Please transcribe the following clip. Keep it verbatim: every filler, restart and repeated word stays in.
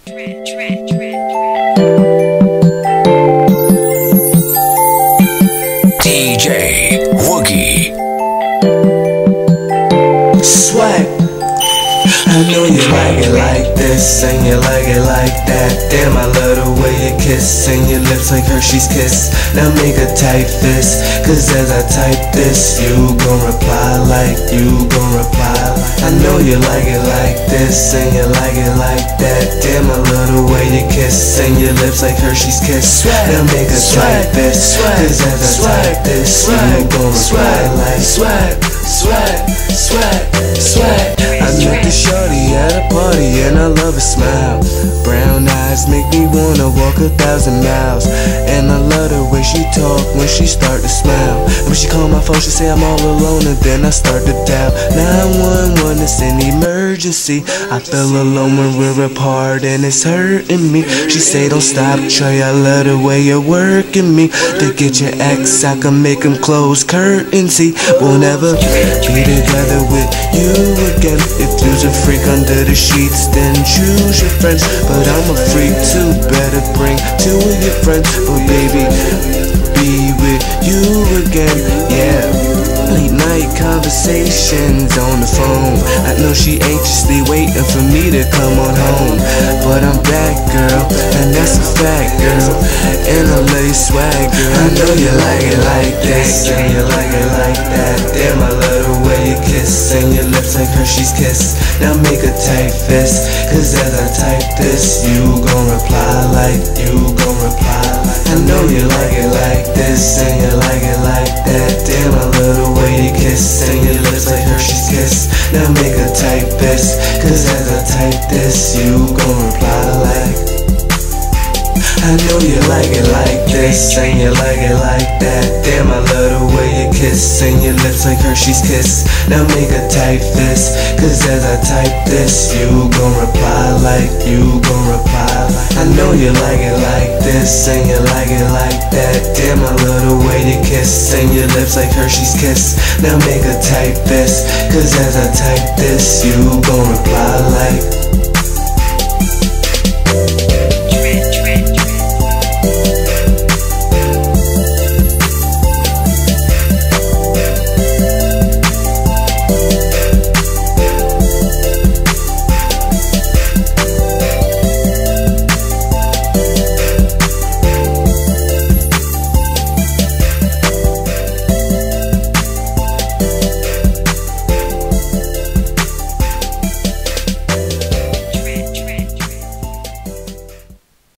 D J Woogie. Swag. I know you like it like this, and you like it like that. Damn, I love the way you kiss, and your lips like Hershey's Kiss. Now make a tight fist, cause as I type this, you gon' reply like, you gon' reply like. I know you like it like this, and you like it like that. Damn, I love the way you kiss, and your lips like Hershey's Kiss. Now make a tight fist, cause as I type this, you gon' reply like. Swag, swag, swag, swag. I met the shorty at a party and I love her smile. Brown eyes make me wanna walk a thousand miles. And I love the way she talk when she start to smile. When she call my phone she say I'm all alone, and then I start to dial nine one one, it's an emergency. I feel alone when we're apart and it's hurting me. She say don't stop, Trey, I love the way you're working me. To get your ex I can make him close curtains. See, we'll never be together with you again. If you's a freak under the sheets, then choose your friends. But I'm a freak too, better bring two of your friends. But baby, be with you again, yeah. Late night conversations on the phone. I know she anxiously waiting for me to come on home. But I'm back, girl, and that's a fact, girl. And I love your swag, girl. I know you like it like this, and you like it like that. Damn, I love the way you kiss, and your lips like Hershey's Kiss. Now make a tight fist, cause as I type this, you gon' reply like, you gon' reply like. I know you like it like this, and you like it like that. Damn, I love the way you kiss, and your lips like Hershey's Kiss. Now make a tight fist, cause as I type this, you gon' reply like. I know you like it like this, and you like it like that. Damn, I love the way you kiss, and your lips like Hershey's Kiss. Now make a tight fist, cause as I type this, you gon' reply like, you gon' reply like. I know you like it like this, and you like it like that. Damn, I love the way you kiss, and your lips like Hershey's Kiss. Now make a tight fist, cause as I type this, you gon' reply like.